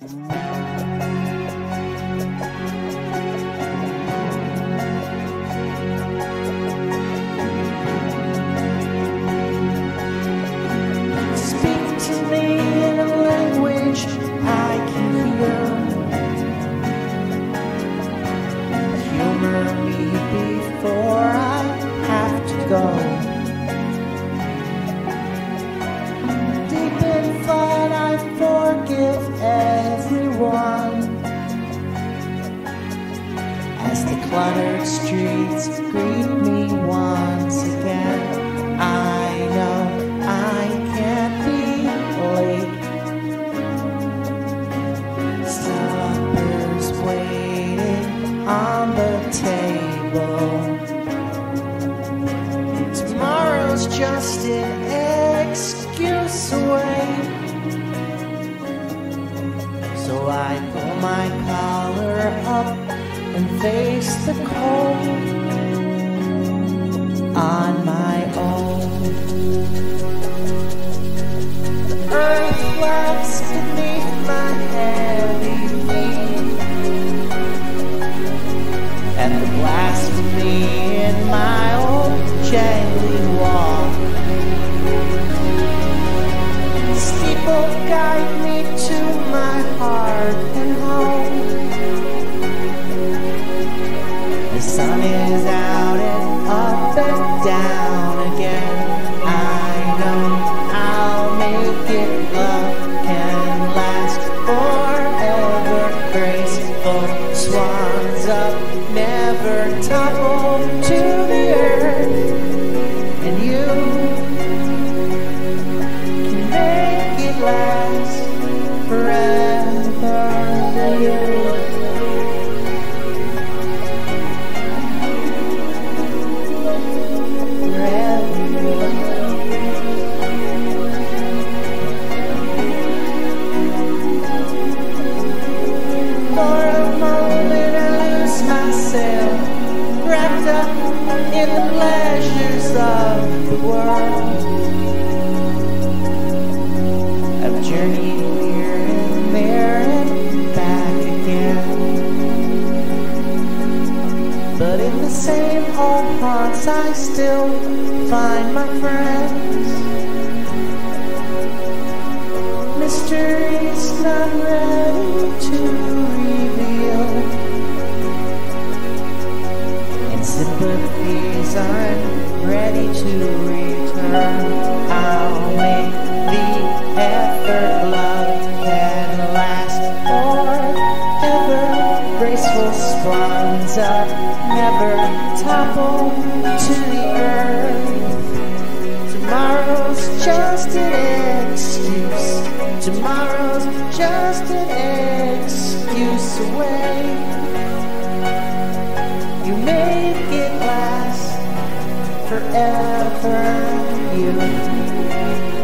Speak to me in a language I can hear. Humor me before I have to go. Deep in thought I forgive everyone as the cluttered streets greet me once again. I know I can't be late. Supper's waiting on the table. Tomorrow's just an excuse away. So I pull my collar up and face the cold on my own. The earth flaps beneath my heavy feet, and the blasphemy in my old jangly walk. The steeple guide me to my heart and home. The sun is out and up and down again. I know I'll make it. Love can last forever. Graceful swans up, never topple to the earth. And you can make it last forever. In the pleasures of the world, I've journeyed here and there and back again, but in the same old haunts I still find my friends. Mysteries not ready to reveal, sympathies I'm ready to return. I'll make the effort. Love can last forever. Graceful swans up, never topple to the earth. Tomorrow's just an excuse. Tomorrow's just an excuse away. You make it last forever, you.